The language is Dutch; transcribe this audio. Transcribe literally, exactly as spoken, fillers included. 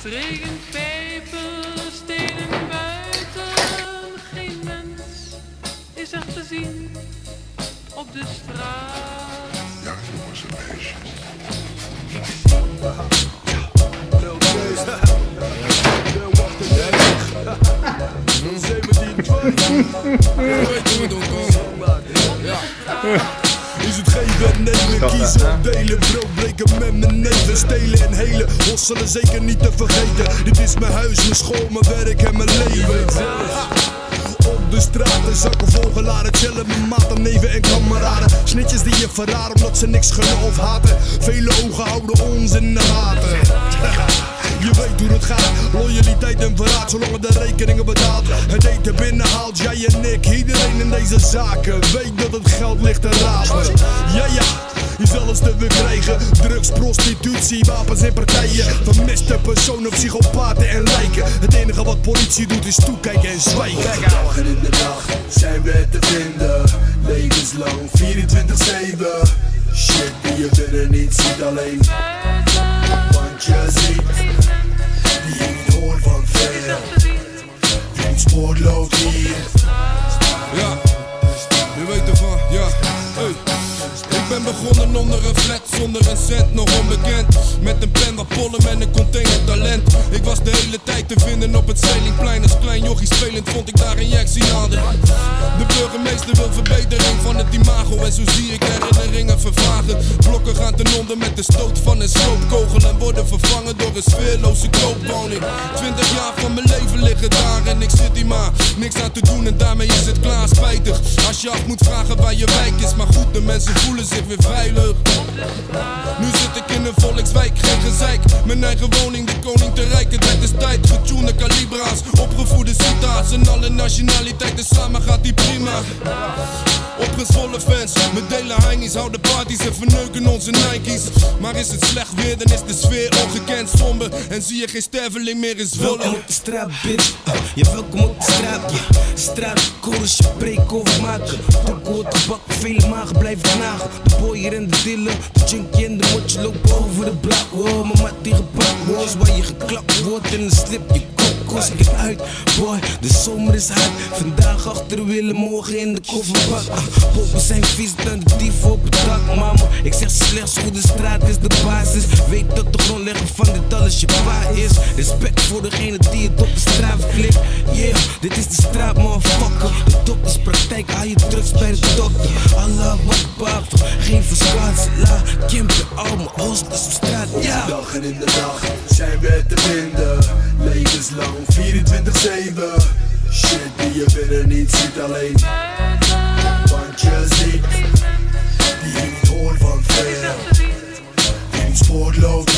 Het regent, pijpen, stenen buiten. Geen mens is er te zien op de straat. Ja, jongens en meisjes. Is het geven, nemen, kiezen, delen, brood breken met mijn neven, stelen en helen, hosselen zeker niet te vergeten. Dit is mijn huis, mijn school, mijn werk en mijn leven. Op de straten, zakken volgeladen, chillen met maten, neven en kameraden. Snitjes die je verraden omdat ze niks gunnen of haten. Vele ogen houden ons in de gaten. Je weet hoe het gaat, loyaliteit en verraad, zolang het de rekeningen betaalt. Het eten binnenhaalt, jij en ik, iedereen in deze zaken weet dat het geld ligt te rapen. Ja ja, je zal het stuk weer krijgen, drugs, prostitutie, wapens en partijen. Vermiste personen, psychopaten en lijken. Het enige wat politie doet is toekijken en zwijgen. Dag en in de nacht zijn we te vinden, levenslang vierentwintig zeven. Shit die je binnen niet ziet alleen, want je ziet die je niet hoort van ver. Wie spoor loopt hier. Ja, je weet ervan, ja. Hey. Ik ben begonnen onder een flat, zonder een cent, nog onbekend. Met een pen, wat pollen en een container talent. Ik was de hele tijd te vinden op het Zelingplein. Als klein jochie spelend vond ik daar injectie handen. De burgemeester wil verbetering van het imago. En zo zie ik herinneringen vervagen. Blokken gaan ten onder met de stoot van een sloopkogel. En worden vervangen door een sfeerloze koopwoning. Twintig jaar van mijn leven liggen daar en ik zit hier maar niks aan te doen en daarmee is het klaar. Spijtig als je af moet vragen waar je wijk is. Maar goed, de mensen voelen zich weer veilig. Nu zit ik in een volkswijk, geen gezeik. Mijn eigen woning, de koning te rijk. Het is tijd, getunede kalibra's, opgevoede cita's. En alle nationaliteiten samen gaat die prima. Opgezwollen fans, we delen heinies, houden parties en verneuken onze Nike's. Maar is het slecht weer, dan is de sfeer ongekend somber. En zie je geen sterveling meer in Zwolle. Welkom op de straat, bitch. Uh, je welkom op de straat, yeah. Straat, chorus, je preek over maken. Toek hoort gebak, vele magen blijven knagen. De boyer en de dealer, de junkie en de motje lopen over de blak. Wow, mijn mat die gepakt wordt, waar je geklapt wordt in de slip. Je kokos, kijk uit, boy, de zomer is hard. Vandaag achter de wielen, morgen in de kofferbak. Uh, Poppen zijn vies dan de dief op het dak, mama. Ik zeg slechts hoe de straat is de basis. Weet dat de grondlegger van dit alles je pa is. Respect voor degene die het op de straat flikt. Yeah, dit is de straat, motherfucker. De top is praktijk, haal je drugs bij de dokter. Allah wat baaf, geen verskaatse la. Kimpen, al mijn hostels op straat, ja. Yeah. Dag en in de nacht zijn we te vinden, levenslang vierentwintig zeven. Shit die je binnen niet ziet alleen, want je ziet die je niet hoort van ver. Wie spoor loopt